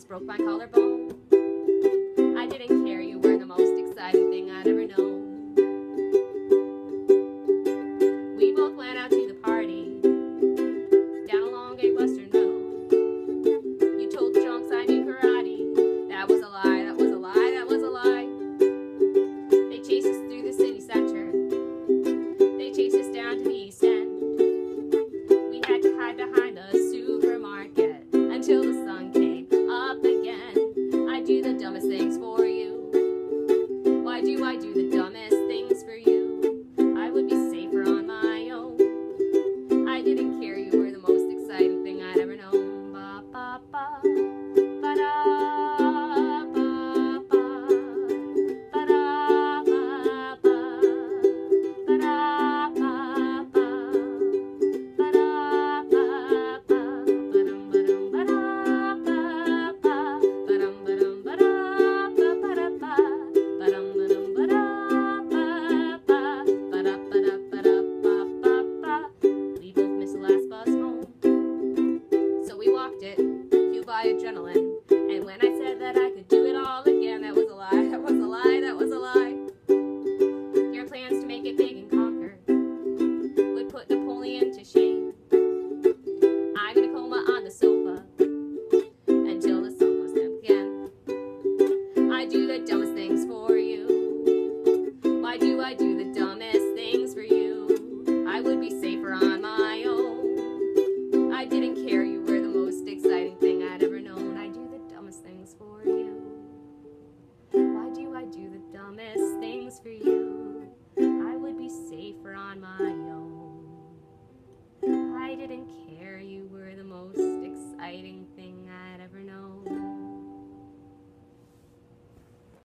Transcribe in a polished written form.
almost broke my collarbone. I didn't care, you were the most exciting thing I'd ever known. We both went out to the party, down along a western road. You told the drunks I knew karate. That was a lie, that was a lie, that was a lie. They chased us through the city center. They chased us down to the East End. We had to hide behind the supermarket until the sun came up again. I do the dumbest things for you. Why do I do the dumbest things for you? I would be safer on my own. I didn't care, you were the most exciting thing I'd ever known. Ba ba ba, ba da ba ba, ba da ba ba, ba da ba ba, ba da ba ba, ba dum ba dum ba da ba ba, ba dum ba dum ba da ba ba da ba, ba dum ba dum ba da ba ba, ba da ba da ba da ba ba ba. We both missed the last bus home, so we walked it, fueled by adrenaline. And when I said that I could do it all again,